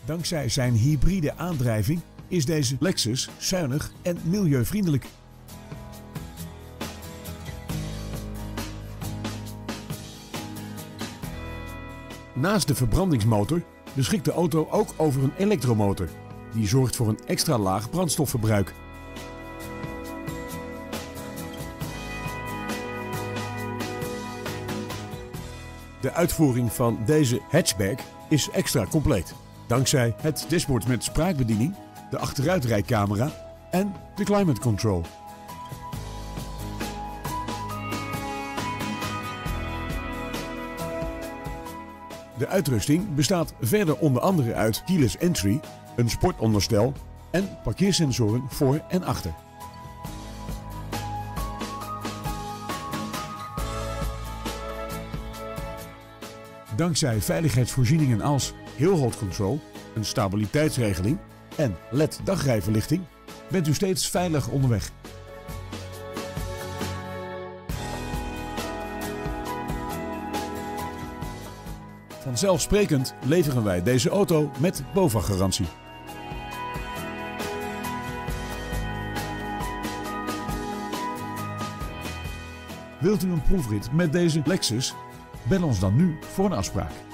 Dankzij zijn hybride aandrijving is deze Lexus zuinig en milieuvriendelijk. Naast de verbrandingsmotor beschikt de auto ook over een elektromotor. Die zorgt voor een extra laag brandstofverbruik. De uitvoering van deze hatchback is extra compleet. Dankzij het dashboard met spraakbediening, de achteruitrijcamera en de climate control. De uitrusting bestaat verder onder andere uit keyless entry, een sportonderstel en parkeersensoren voor en achter. Dankzij veiligheidsvoorzieningen als hill hold control, een stabiliteitsregeling en LED dagrijverlichting bent u steeds veilig onderweg. Vanzelfsprekend leveren wij deze auto met BOVAG-garantie. Wilt u een proefrit met deze Lexus? Bel ons dan nu voor een afspraak.